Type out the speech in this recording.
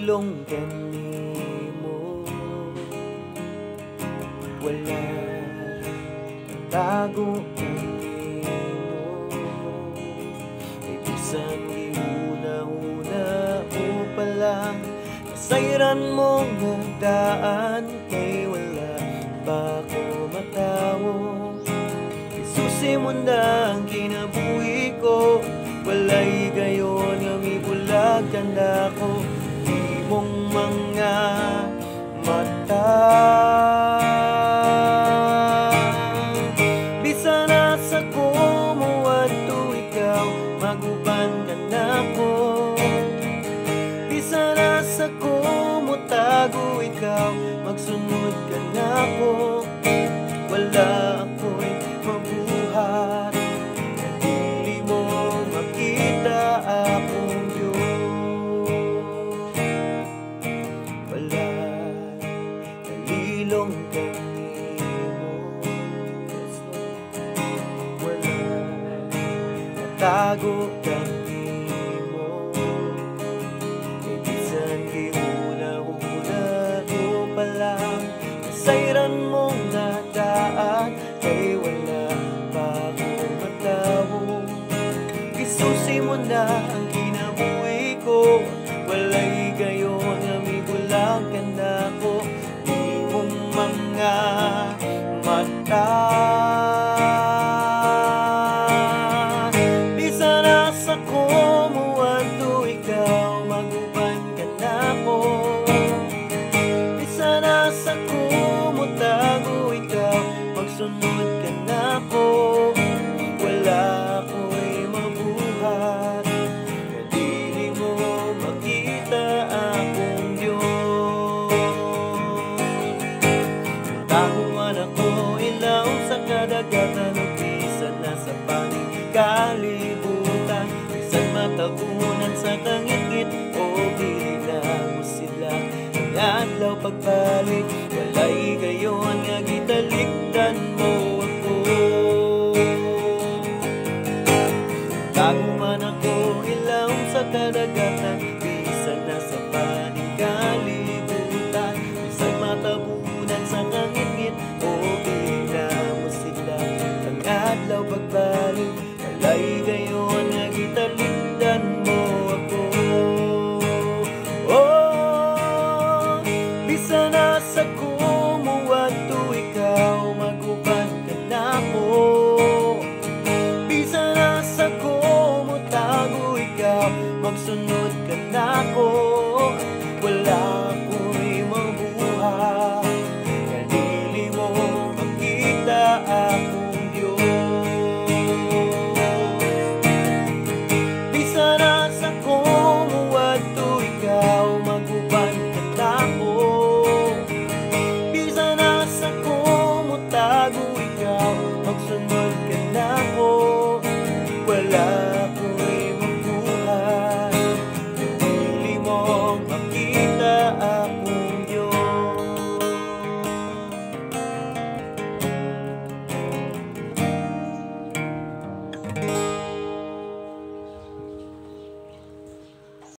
Nalilong kanimo, wala tago kanimo. Ibisan giuna-una mo palang kasayran mong nagdaan, kay wala pa ko matawo. Isusi mo na ang kinabuhi ko, walay gayon nga mibulag kanda ko. Di mong mga mata, bisan asa ko muadto ikaw, maguban ka na ko. Bisan asa ko mutago ikaw, magsunod ka na ko. Wala ako'y mabuhat, dili mo makita akong Diyos. Wala nalilong kanimo, wala natago kanimo. Ibisan giuna-una ko palang kasayran mong nadaan, kay wala pa ko matawo. Isusi mo na ang kinabuhi ko, walay gayon nga mibulag ka na ko. Di mong mga mata, bisan asa ko muadto ikaw, maguban ka na ko. Bisan asa ko mutago ikaw, magsunod ka na ko. Wala ako'y mabuhat, kadili mo makita akong Diyos. Tago man ako ilaw sa kadagatan, o bisan nasa panig kalibutan, bisan matabunan sa tangit-ngit, o dili na mo sila ang adlaw pagbalik.